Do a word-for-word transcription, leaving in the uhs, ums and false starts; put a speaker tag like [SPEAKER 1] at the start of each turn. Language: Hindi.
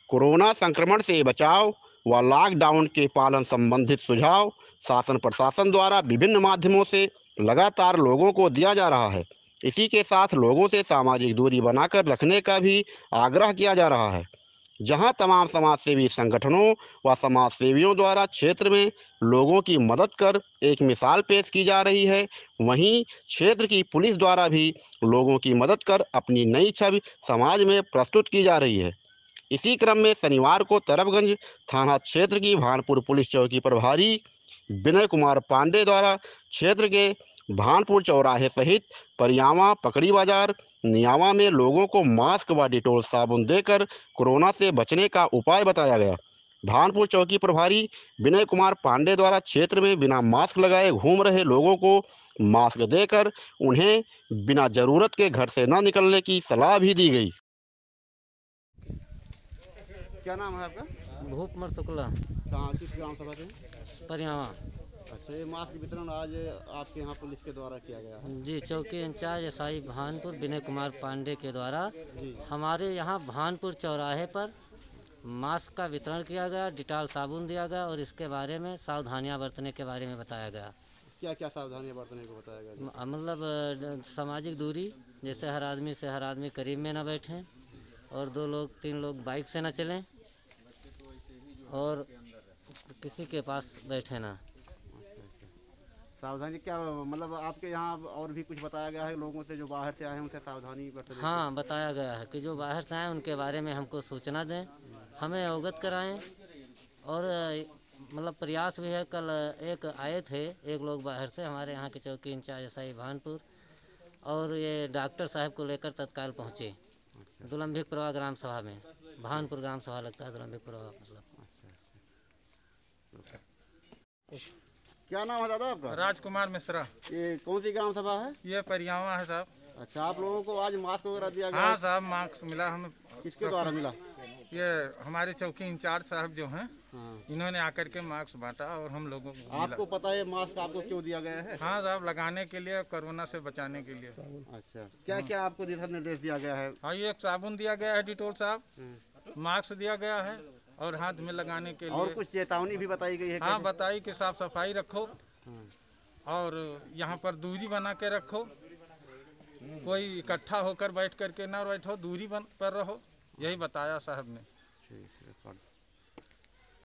[SPEAKER 1] कोरोना संक्रमण से बचाव व लॉकडाउन के पालन संबंधित सुझाव शासन प्रशासन द्वारा विभिन्न माध्यमों से लगातार लोगों को दिया जा रहा है। इसी के साथ लोगों से सामाजिक दूरी बनाकर रखने का भी आग्रह किया जा रहा है। जहां तमाम समाजसेवी संगठनों व समाज सेवियों द्वारा क्षेत्र में लोगों की मदद कर एक मिसाल पेश की जा रही है, वहीं क्षेत्र की पुलिस द्वारा भी लोगों की मदद कर अपनी नई छवि समाज में प्रस्तुत की जा रही है। इसी क्रम में शनिवार को तरफगंज थाना क्षेत्र की भानपुर पुलिस चौकी प्रभारी विनय कुमार पांडे द्वारा क्षेत्र के भानपुर चौराहे सहित परियावा, पकड़ी बाजार, नियावा में लोगों को मास्क व डिटोल साबुन देकर कोरोना से बचने का उपाय बताया गया। भानपुर चौकी प्रभारी विनय कुमार पांडे द्वारा क्षेत्र में बिना मास्क लगाए घूम रहे लोगों को मास्क देकर उन्हें बिना जरूरत के घर से न निकलने की सलाह भी दी गई। क्या नाम है आपका?
[SPEAKER 2] भूपमर शुक्ला।
[SPEAKER 1] कहाँ, किस ग्राम सभा से?
[SPEAKER 2] परियावा।
[SPEAKER 1] अच्छा, ये मास्क वितरण आज आपके यहाँ पुलिस के द्वारा किया गया है?
[SPEAKER 2] जी, चौकी इंचार्ज एसआई भानपुर विनय कुमार पांडे के द्वारा
[SPEAKER 1] जी।
[SPEAKER 2] हमारे यहाँ भानपुर चौराहे पर मास्क का वितरण किया गया, डिटॉल साबुन दिया गया और इसके बारे में सावधानियां बरतने के बारे में बताया गया।
[SPEAKER 1] क्या क्या सावधानियां बरतने को बताया गया?
[SPEAKER 2] मतलब सामाजिक दूरी, जैसे हर आदमी से हर आदमी करीब में न बैठें और दो लोग तीन लोग बाइक से न चलें और किसी के पास बैठे ना।
[SPEAKER 1] सावधानी क्या मतलब आपके यहाँ और भी कुछ बताया गया है लोगों से जो बाहर से आए हैं उनसे सावधानी बरतने?
[SPEAKER 2] हाँ, बताया गया है कि जो बाहर से आए उनके बारे में हमको सूचना दें, हमें अवगत कराएं और मतलब प्रयास भी है। कल एक आए थे एक लोग बाहर से हमारे यहाँ के चौकी इंचार्ज एसआई भानपुर और ये डॉक्टर साहब को लेकर तत्काल पहुँचे दुलंभिक प्रवाह ग्राम सभा में। भानपुर ग्राम सभा लगता है, दुलंभिक प्रवाह मतलब।
[SPEAKER 1] क्या नाम है दादा आपका?
[SPEAKER 3] राजकुमार मिश्रा।
[SPEAKER 1] ये कौन सी ग्राम सभा है?
[SPEAKER 3] ये परियावा है साहब।
[SPEAKER 1] अच्छा, आप लोगों को आज मास्क वगैरह दिया गया?
[SPEAKER 3] हाँ साहब, मास्क मिला हमें।
[SPEAKER 1] किसके द्वारा मिला?
[SPEAKER 3] ये हमारे चौकी इंचार्ज साहब जो हैं,
[SPEAKER 1] हाँ।
[SPEAKER 3] इन्होंने आकर के मास्क बांटा और हम लोगों को मिला।
[SPEAKER 1] आपको पता है मास्क आपको क्यों दिया गया है?
[SPEAKER 3] हाँ साहब, लगाने के लिए, कोरोना से बचाने के लिए।
[SPEAKER 1] अच्छा, क्या क्या आपको दिशा निर्देश दिया गया है?
[SPEAKER 3] हाँ, ये एक साबुन दिया गया है डिटोल साहब, मास्क दिया गया है और हाथ में लगाने के लिए।
[SPEAKER 1] और कुछ चेतावनी भी बताई गई है?
[SPEAKER 3] हाँ, बताई कि साफ सफाई रखो और यहाँ पर दूरी बना के रखो, कोई इकट्ठा होकर बैठ करके ना बैठो, दूरी बन पर रहो, यही बताया साहब ने।
[SPEAKER 1] ठीक है।